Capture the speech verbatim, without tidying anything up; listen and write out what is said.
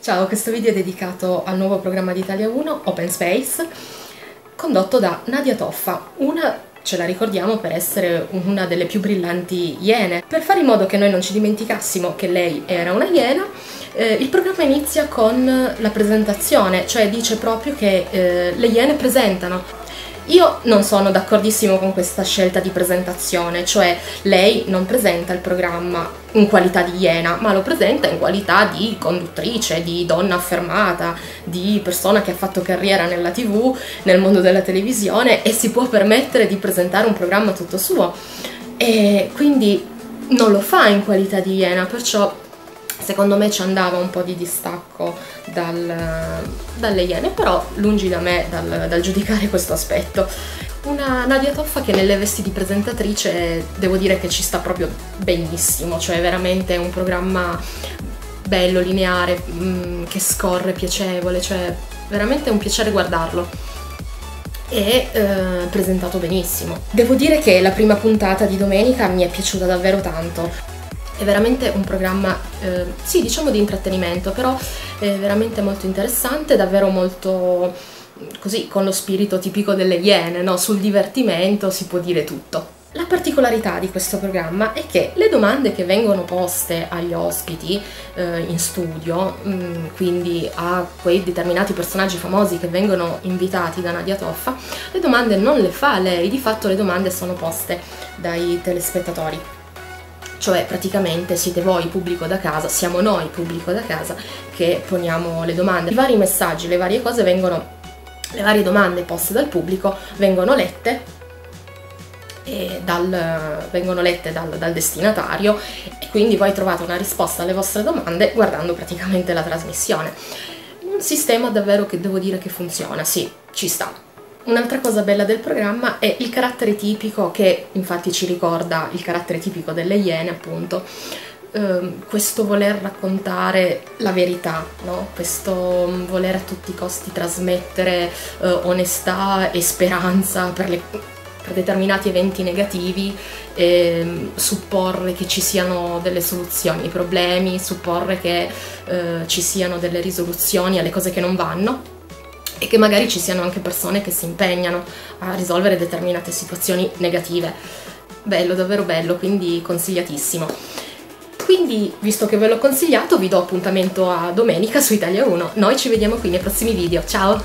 Ciao, questo video è dedicato al nuovo programma di Italia uno, Open Space, condotto da Nadia Toffa, una, ce la ricordiamo per essere una delle più brillanti iene. Per fare in modo che noi non ci dimenticassimo che lei era una iena, eh, il programma inizia con la presentazione, cioè dice proprio che eh, le iene presentano. Io non sono d'accordissimo con questa scelta di presentazione, cioè lei non presenta il programma in qualità di iena, ma lo presenta in qualità di conduttrice, di donna affermata, di persona che ha fatto carriera nella tivù, nel mondo della televisione e si può permettere di presentare un programma tutto suo. E quindi non lo fa in qualità di iena, perciò secondo me ci andava un po' di distacco dal, dalle iene, però lungi da me dal, dal giudicare questo aspetto. Una Nadia Toffa che nelle vesti di presentatrice devo dire che ci sta proprio benissimo, cioè veramente un programma bello, lineare, mh, che scorre, piacevole, cioè veramente un piacere guardarlo. E eh, presentato benissimo. Devo dire che la prima puntata di domenica mi è piaciuta davvero tanto. È veramente un programma, eh, sì, diciamo di intrattenimento, però è veramente molto interessante, davvero molto così, con lo spirito tipico delle iene, no? Sul divertimento si può dire tutto. La particolarità di questo programma è che le domande che vengono poste agli ospiti eh, in studio, mh, quindi a quei determinati personaggi famosi che vengono invitati da Nadia Toffa, le domande non le fa lei, di fatto le domande sono poste dai telespettatori. Cioè praticamente siete voi, pubblico da casa, siamo noi, pubblico da casa, che poniamo le domande. I vari messaggi, le varie cose vengono, le varie domande poste dal pubblico vengono lette, e dal, vengono lette dal, dal destinatario e quindi voi trovate una risposta alle vostre domande guardando praticamente la trasmissione. Un sistema davvero che devo dire che funziona, sì, ci sta. Un'altra cosa bella del programma è il carattere tipico, che infatti ci ricorda il carattere tipico delle iene, appunto, ehm, questo voler raccontare la verità, no? Questo voler a tutti i costi trasmettere eh, onestà e speranza per, le, per determinati eventi negativi, e supporre che ci siano delle soluzioni ai problemi, supporre che eh, ci siano delle risoluzioni alle cose che non vanno, e che magari ci siano anche persone che si impegnano a risolvere determinate situazioni negative. Bello, davvero bello, quindi consigliatissimo. Quindi, visto che ve l'ho consigliato, vi do appuntamento a domenica su Italia uno. Noi ci vediamo qui nei prossimi video, ciao!